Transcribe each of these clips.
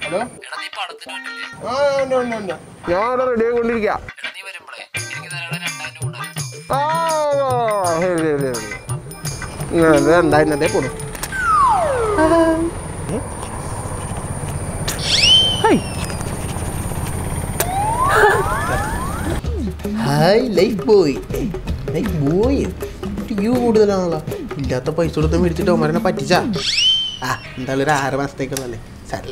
Hello ഞാൻ ready ആയിക്കൊണ്ടിരിക്കാം. എന്തായിരുന്നതേ പോണു. Hi Lifebuoy. Lifebuoy യു കൂടുതലാണല്ലോ. ഇല്ലാത്ത പൈസ കൊടുത്ത് മേടിച്ചിട്ട് അവന്മാരെ പറ്റിച്ചാ. എന്തായാലും ഒരു 6 മാസത്തേക്കൊന്നല്ലേ സാരില്ല.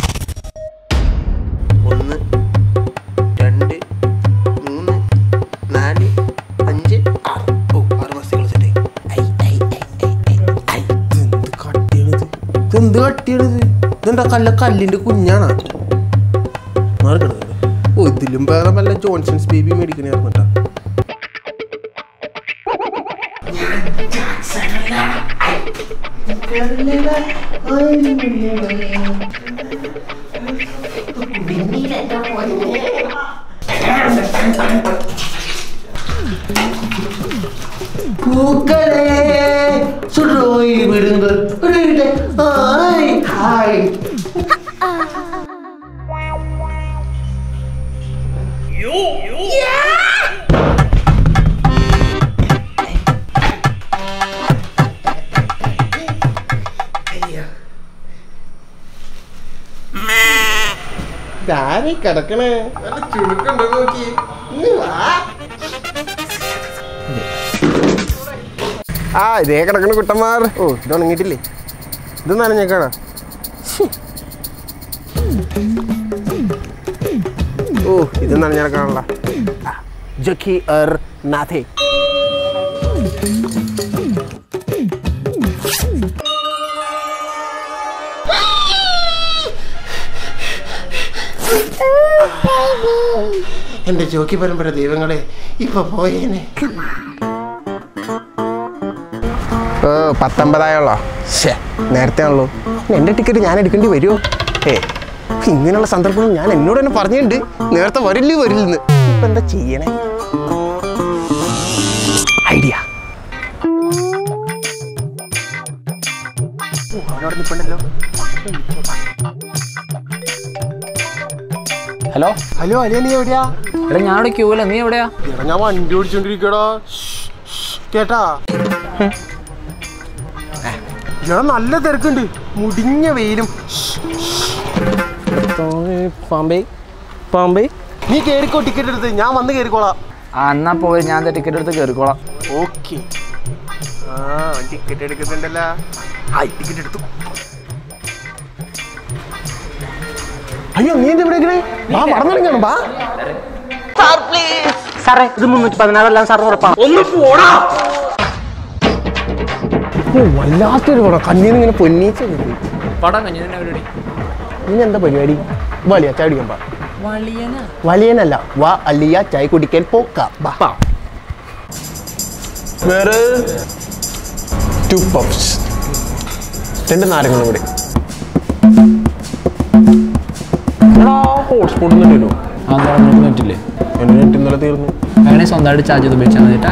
1 2 3 4 5 6 6 മാസത്തേക്കുള്ള സെറ്റ്. എന്ത് കട്ടിയാണിത്? ഇതെന്താ കല്ലിൻ്റെ കുഞ്ഞാണോ? മാറിക്കിടന്നത്. ഇതിലും വേറെ വല്ല ജോൺസൺസ് ബേബി മേടിക്കണേർന്നു കേട്ടോ. പൂക്കളെ സുറോയി വിടുന്നു. Hi hi. ഇതാരെ കിടക്കണേ? നല്ല ചുരുക്കുണ്ടോ നോക്കി. ഇതേ കിടക്കണ കുട്ടന്മാർ. ഇത് ഉണങ്ങിയിട്ടില്ലേ? ഇത് നനഞ്ഞേക്കാണോ? ഇത് നനഞ്ഞേക്കാണല്ല. ജക്കി അർ നാഥേ. എന്റെ ജോക്കി പരമ്പര ദൈവങ്ങളെ ഇപ്പൊ പോയേനെ. 19 നേരത്തെ ആണല്ലോ. എൻ്റെ ടിക്കറ്റ് ഞാൻ എടുക്കേണ്ടി വരുമോ? ഇങ്ങനെയുള്ള സന്ദർഭങ്ങൾ ഞാൻ എന്നോട് തന്നെ പറഞ്ഞിട്ടുണ്ട്. നേരത്തെ വരില്ലെന്ന്. ഇപ്പൊ എന്താ ചെയ്യണേ? ഐഡിയ. അവിടെ നിൽപ്പണ്ടല്ലോ. ഹലോ ഹലോ അലിയ, നീ എവിടെയാ? എടാ ഞാനവിടെ ക്യൂല. നീ എവിടെയാ? ഞാൻ വണ്ടി ഓടിച്ചോണ്ടിരിക്കടാ. കേട്ടാ? ഞാൻ നല്ല തിരക്കുണ്ട്. മുടിഞ്ഞ വെയിലും. പാമ്പേ നീ കേറിക്കോ. ടിക്കറ്റ് എടുത്ത് ഞാൻ വന്ന് കേറിക്കോളാം. എന്നാ പോയി, ഞാൻ ടിക്കറ്റ് എടുത്ത് കേറിക്കോളാം. ഓക്കെ. ടിക്കറ്റ് എടുക്കുന്നുണ്ടല്ലോ. ടിക്കറ്റ് എടുത്തു. അയ്യോ നീ എന്താ ഇവിടെ? മറന്നിറങ്ങണം. സാറേ ഇത് 316 സാർ ഉറപ്പാണ്. ഒന്ന് പോടാ. വല്ലാത്തൊരു പടം. കഞ്ഞീന്ന് ഇങ്ങനെ പൊന്നീച്ച പടം കഞ്ഞി തന്നെ പരിപാടി. ഇനി എന്താ പരിപാടി? വലിയ ചായ കുടിക്കാൻ പാ. വലിയനല്ല, വാ അലിയ ചായ കുടിക്കാൻ പോക്കാം. വേറെ 2 പഫ്സ് 2 നാരങ്ങളും കൂടി. ഹോട്ട്സ്പോട്ട് ഒന്നും ഇല്ലല്ലോ. നെറ്റില്ലേ? എൻ്റെ നെറ്റ് ഇന്നലെ തീർന്നു. അങ്ങനെ സ്വന്തമായിട്ട് ചാർജ് ചെയ്ത് ഉപയോഗിച്ചാൽ മതിട്ടാ.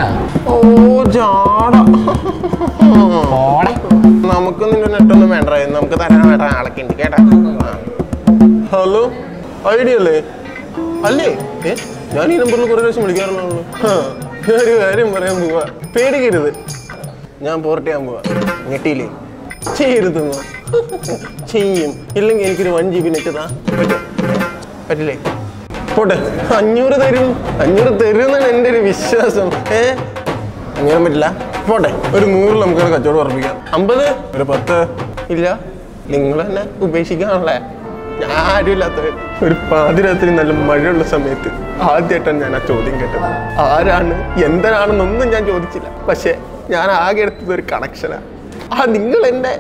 നമുക്ക് നിന്റെ നെറ്റൊന്നും വേണ്ട. നമുക്ക് തരാൻ വേണ്ട ആളൊക്കെ ഉണ്ട് കേട്ടാ. ഹലോ ഐഡിയ അല്ലേ? അല്ലേ? ഞാൻ ഈ നമ്പറിൽ കുറേ പ്രാവശ്യം വിളിക്കാറുള്ളൂ. ഞാനൊരു കാര്യം പറയാൻ പോവാ. പേടിക്കരുത്. ഞാൻ പോർട്ട് ചെയ്യാൻ പോവാ. ഞെട്ടിയില്ലേ? ചെയ്യരുതെന്നോ? ചെയ്യും. ഇല്ലെങ്കിൽ എനിക്കൊരു 1 GB നെറ്റ് താ. പറ്റില്ലേ? പോട്ടെ. 500 തരും. 500 തരുമെന്നാണ് എൻ്റെ ഒരു വിശ്വാസം. അങ്ങനെ പറ്റില്ല. പോട്ടെ, ഒരു 100 നമുക്ക് കച്ചവടം ഉറപ്പിക്കാം. 50, ഒരു 10 ഇല്ല. നിങ്ങൾ തന്നെ ഉപേക്ഷിക്കാണല്ലേ. ഞാൻ ആരുമില്ലാത്തവർ. ഒരു പാതിരാത്രി നല്ല മഴയുള്ള സമയത്ത് ആദ്യമായിട്ടാണ് ഞാൻ ആ ചോദ്യം കേട്ടത്. ആരാണ് എന്താണെന്നൊന്നും ഞാൻ ചോദിച്ചില്ല. പക്ഷെ ഞാൻ ആകെ എടുത്തത് ഒരു കണക്ഷനാണ്. നിങ്ങൾ എൻ്റെ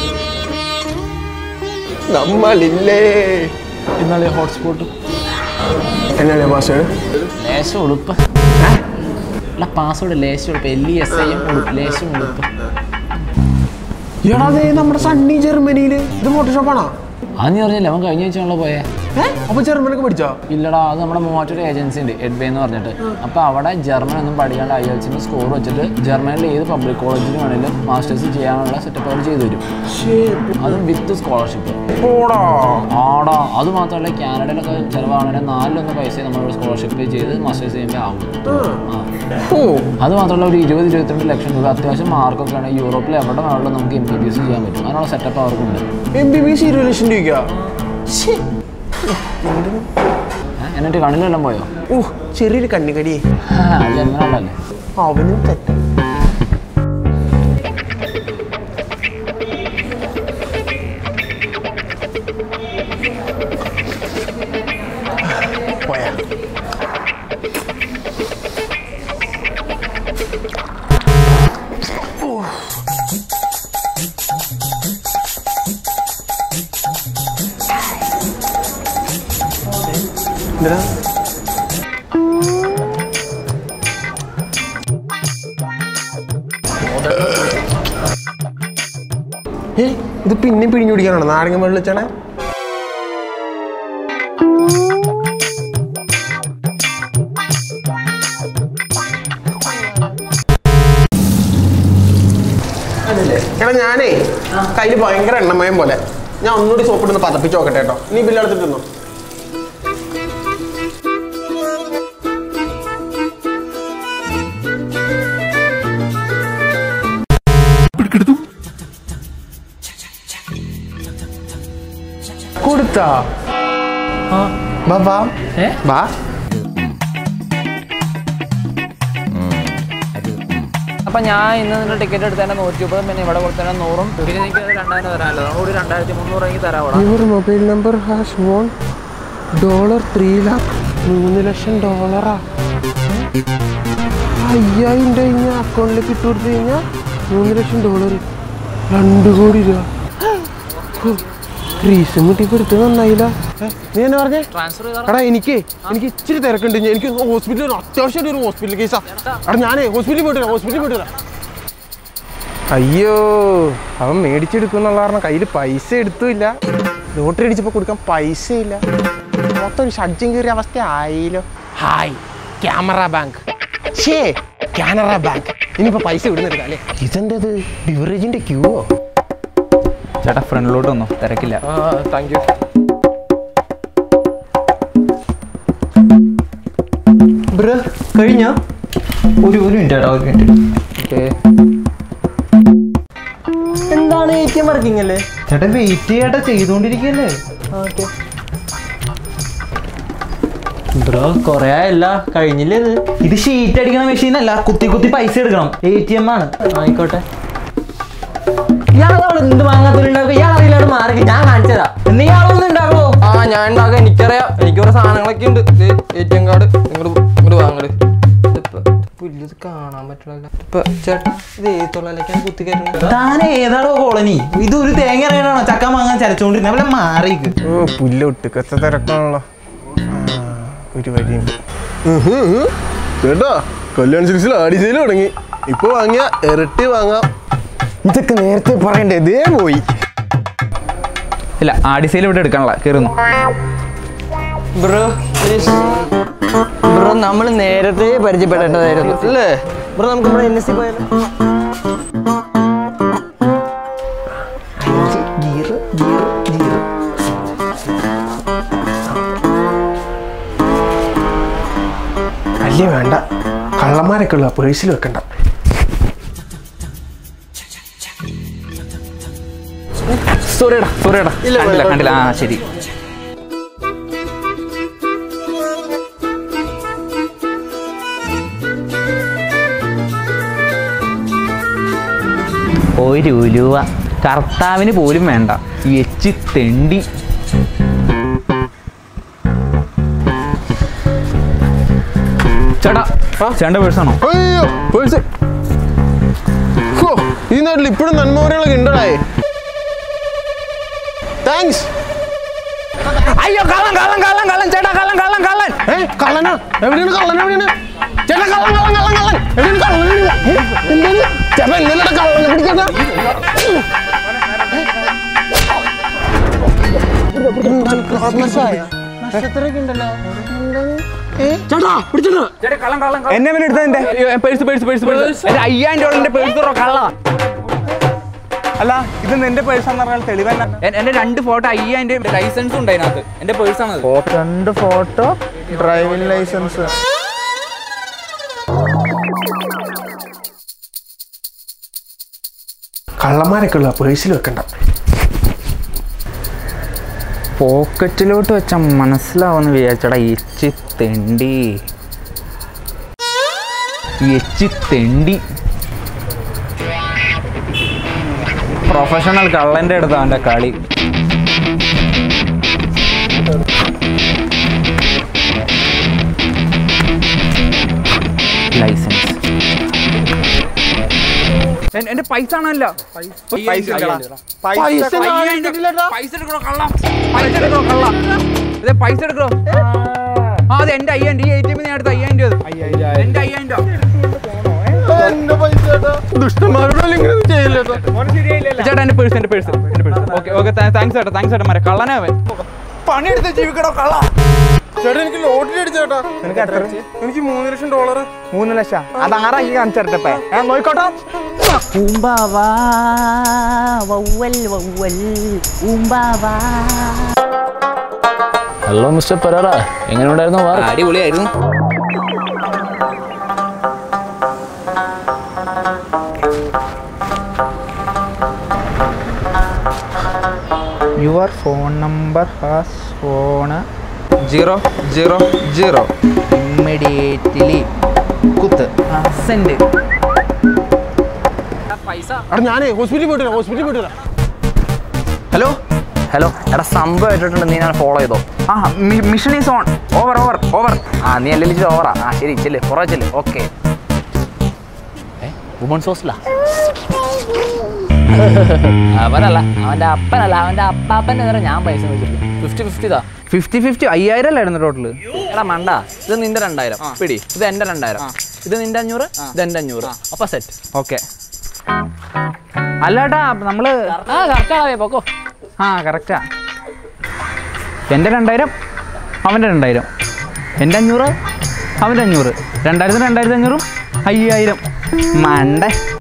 നമ്മളില്ലേ. ഇന്നാളെ ഹോട്ട്സ്പോട്ട് എന്നാണ് പാസ്വേഡ്? ലേശം ഉളുപ്പ്. പാസ്വേഡ് ലേശം ഉളുപ്പ്. ലേശം ഉളുപ്പ്. നമ്മുടെ സണ്ണി ജർമ്മനിയിൽ. ഇത് ഫോട്ടോഷോപ്പാണോ? അത് നീ പറഞ്ഞില്ല, അവൻ കഴിഞ്ഞ ആഴ്ചയാണല്ലോ പോയേ. അപ്പൊ ജർമ്മനൊക്കെ പഠിച്ചോ? ഇല്ലടാ, അത് നമ്മുടെ മൂവാറ്റൊരു ഏജൻസി ഉണ്ട്, എഡ്ബേ എന്ന് പറഞ്ഞിട്ട്. അപ്പോൾ അവിടെ ജർമ്മൻ ഒന്നും പഠിക്കാണ്ട് IELTS സ്കോർ വെച്ചിട്ട് ജർമ്മനിൽ ഏത് പബ്ലിക് കോളേജിൽ വേണമെങ്കിലും മാസ്റ്റേഴ്സ് ചെയ്യാനുള്ള സെറ്റപ്പ് അവർ ചെയ്തു തരും. അതും വിത്ത് സ്കോളർഷിപ്പ്. ആടാ, അത് മാത്രമല്ല കാനഡയിലൊക്കെ ചിലവാണെങ്കിൽ 4 പൈസ നമ്മൾ സ്കോളർഷിപ്പ് ചെയ്ത് മാസ്റ്റേഴ്സ് ചെയ്യുമ്പോൾ ആവും. അത് മാത്രമല്ല ഒരു 20-22 ലക്ഷം രൂപ അത്യാവശ്യം മാർക്കൊക്കെ ആണെങ്കിൽ യൂറോപ്പിൽ എവിടെ വേണമെങ്കിലും നമുക്ക് MBBS ചെയ്യാൻ പറ്റും. അതിനുള്ള സെറ്റപ്പ് അവർക്കുണ്ട്. MBBS 20 ലക്ഷം രൂപയ്ക്കാ? എന്നിട്ട് കണ്ണിലെല്ലാം പോയോ? ചെറിയൊരു കണ്ണിക്കടി. ജന്മനല്ലേ അവനും തെറ്റ. പോയാ ഇത് പിന്നെ പിഴിഞ്ഞു പിടിക്കാനാണ് നാരങ്ങ വെള്ളം വെച്ചാണേ. എടാ ഞാനേ കയ്യിൽ ഭയങ്കര എണ്ണമയം പോലെ, ഞാൻ ഒന്നുകൂടി സോപ്പിട്ടൊന്ന് പതപ്പിച്ച് നോക്കട്ടെ കേട്ടോ. നീ ബില്ലെടുത്തിട്ടുണ്ടോ? കൊടുത്താ? അപ്പം ഞാൻ ഇന്ന് ടിക്കറ്റ് എടുത്തതിൻ്റെ 130, പിന്നെ ഇവിടെ കൊടുത്തതിന് 100, പിന്നെ എനിക്ക് 2000 തരാമല്ലോ. ഒരു 2300 എനിക്ക് തരാം. Your mobile number has won $3 lakh, $3 ലക്ഷം. 5000 കഴിഞ്ഞാൽ അക്കൗണ്ടിലേക്ക് ഇട്ട് കൊടുത്തു കഴിഞ്ഞാൽ $3 ലക്ഷം, 2 കോടി രൂപ. റീസൺ കിട്ടിയപ്പോൾ എടുത്ത് നന്നായില്ല. നീ എന്നാ പറഞ്ഞേ? എടാ എനിക്ക് ഇച്ചിരി തിരക്കുണ്ട്. എനിക്ക് ഹോസ്പിറ്റലിൽ അത്യാവശ്യമായിട്ട് ഒരു ഹോസ്പിറ്റൽ കേസാ. എടാ ഞാനേ ഹോസ്പിറ്റലിൽ പോയിട്ടില്ല. അയ്യോ, അവൻ മേടിച്ചെടുക്കുന്നുള്ള കാരണം കയ്യിൽ പൈസ എടുത്തുമില്ല. ലോട്ടറി അടിച്ചപ്പോൾ കൊടുക്കാൻ പൈസ ഇല്ല. മൊത്തം ഒരു ഷഡ്ജം കയറിയ അവസ്ഥ ആയില്ലോ. Hi Canara bank. ഇനിയിപ്പോൾ പൈസ ഇവിടുന്ന് അല്ലേ? ഇതെന്തത് ബിവറേജിന്റെ ക്യൂവോ? ചേട്ടാ ഫ്രണ്ടിലോട്ട് വന്നോ, തിരക്കില്ല. Thank you. ബ്രോ കഴിഞ്ഞ ഒരു മിനിറ്റ് ചേട്ടാ, ഒരു മിനിറ്റ്. എന്താണ് ATM വർക്കിംഗ് അല്ലേ ചേട്ടാ? വെയിറ്റ് ചെയ്യേട്ടാ, ചെയ്തോണ്ടിരിക്കല്ലേ. ഓക്കെ ബ്രോ, കൊറേ അല്ല കഴിഞ്ഞില്ലേ? ഇത് ഷീറ്റ് അടിക്കണ മെഷീൻ അല്ല, കുത്തി പൈസ എടുക്കണം. ATM ആണ്. ആയിക്കോട്ടെ. ഇയാളാണ് എന്ത് വാങ്ങാത്തവരുണ്ടാക്കുക? ഇയാൾ അറിയില്ലാണ്ട് മാറി, ഞാൻ കാണിച്ചതാ. നീ ഇയാളൊന്നും ഉണ്ടാക്കോ? ഞാൻ ഉണ്ടാക്കാം, എനിക്കറിയാം. എനിക്ക് കുറെ സാധനങ്ങളൊക്കെ ഉണ്ട്. ATM കാർഡ് ഇങ്ങോട്ട് വാങ്ങല്. പുല്ല് കാണാൻ പറ്റില്ല ചേട്ടാ. ഇത് ഏതൊക്കെ കുത്തി കയറ്റുന്നത്? താൻ ഏതാണോ കോളനി? ഇതൊരു തേങ്ങ അറിയണോ ചക്ക വാങ്ങാൻ ചരച്ചോണ്ടിരുന്ന അവളെ മാറിക്ക്. പുല്ല് ഒട്ടുക്കത്തെ തിരക്കാണല്ലോ. ഒരു വഴിയുണ്ട് ചേട്ടാ. കല്യാൺ സിൽക്സിൽ ആടിസേൽ തുടങ്ങി. ഇപ്പൊ വാങ്ങിയ ഇരട്ടി വാങ്ങാം. ഇതൊക്കെ നേരത്തെ പറയണ്ടേ? ഇതേ പോയി. ഇല്ല, ആടിസയിൽ ഇവിടെ എടുക്കാനുള്ള കയറുന്നു. ബ്രോ നമ്മൾ നേരത്തെ പരിചയപ്പെടേണ്ടതായിരുന്നു അല്ലേ ബ്രോ? നമുക്ക് നമ്മുടെ NSC പോയാലോ? അല്ലേ വേണ്ട, കള്ളന്മാരൊക്കെ ഉള്ള പേഴ്സിൽ വെക്കണ്ട. സോറിയടാ കണ്ടില്ല. ശരി. ഒരു രൂപ കർത്താവിന് പോലും വേണ്ട. എച്ച് തെണ്ടി. ചേട്ടാ, ചേട്ടൻ്റെ പേഴ്സാണോ? അയ്യോ പേഴ്സ്. ഈ നാട്ടിൽ ഇപ്പോഴും നന്മവരെയൊക്കെ ഉണ്ടടായേ. താങ്ക്സ്. അയ്യോ കള്ളൻ ചേട്ടാ, കള്ളൻ. കള്ളനാ? എവിടെയാണ് കള്ളൻ? ചേട്ടാ കള്ളൻ എവിടെയാണ് ചേട്ടാ? ഇന്നലെ കള്ളനെ പിടിച്ചേട്ടാ. ക്രിസ്മസ് ആയ എന്നെ എടുത്തതിന്റെ purse purse purse purse 5000 purse കള്ള. അല്ല ഇത് നിന്റെ പേഴ്സാന്ന് പറഞ്ഞാൽ തെളിവല്ല. എന്റെ 2 ഫോട്ടോ 5000 ലൈസൻസ് ഉണ്ട് അതിനകത്ത്. എന്റെ പേഴ്സാണ് 2 ഫോട്ടോ ഡ്രൈവിംഗ് ലൈസൻസ്. കള്ളന്മാരൊക്കെ ഉള്ള പേഴ്സിൽ വെക്കണ്ട. പോക്കറ്റിലോട്ട് വെച്ച മനസ്സിലാവുന്ന വിചാരിച്ചടാ. എച്ചി തെണ്ടി പ്രൊഫഷണൽ കള്ളന്റെ അടുത്ത് അവന്റെ കളി. ലൈസൻസ് എന്റെ പൈസ ആണല്ല. പൈസ എടുക്കണോ ആ അത് എന്റെ 5000. ഈ ATM അടുത്ത് 5000 രൂപ. എന്റെ 5000 രൂപ. ചേട്ടാ എന്റെ പേഴ്സ് ഓക്കെ ഓക്കെ താങ്ക്സ് ചേട്ടാ മാരെ. കള്ളനാവൻ പണിയെടുത്ത് ജീവിക്കണോ കള്ള. ചേട്ടാ എനിക്ക് ലോട്ടറി അടിച്ചേട്ടാ. എനിക്ക് $3 ലക്ഷം. 3 ലക്ഷം. അത് ആറാക്കി കാണിച്ചേരട്ടെ. നോയിക്കോട്ടോ. ഹലോ മിസ്റ്റർ പെരേറ, എങ്ങനെ ഉണ്ടായിരുന്നു? അടിപൊളിയായിരുന്നു. Your phone number has phone 000 immediately കുത്ത് സെൻഡ്. ഞാനേ ഹോസ്പിറ്റലിൽ പോയിട്ട് വരാം. ഹലോ എടാ സംഭവം ആയിട്ടുണ്ട്. നീ ഞാൻ ഫോളോ ചെയ്തോ? ആ മിഷൻ ഈസ് ഓൺ. ഓവർ ആ നീ അല്ലെങ്കിൽ ഓവറാ. ആ ശരി ചെല്ല് പുറകെ ചെല്ല്. ഓക്കെ വുമൺസ് ഹോസ്റ്റലാ? അവനല്ല, അവന്റെ അപ്പനല്ല, അവന്റെ അപ്പാപ്പന്റെ നേരെ ഞാൻ പൈസ വെച്ചിട്ടില്ല. 50-50 ഇതാ. 50-50 5000 അല്ലായിരുന്നു ടോട്ടല്. എടാ മണ്ട, ഇത് നിന്റെ 2000 പിടി, ഇത് എന്റെ 2000, ഇത് നിന്റെ 500, ഇത് എന്റെ 500. അപ്പൊ സെറ്റ്. ഓക്കെ. അല്ലാട്ടാ നമ്മള് കറക്റ്റാവേ പൊക്കോ. ആ കറക്റ്റാ. എൻ്റെ 2000 അവൻ്റെ 2000, എൻ്റെ 500 അവൻ്റെ 500, 2000 2500 5000. മണ്ട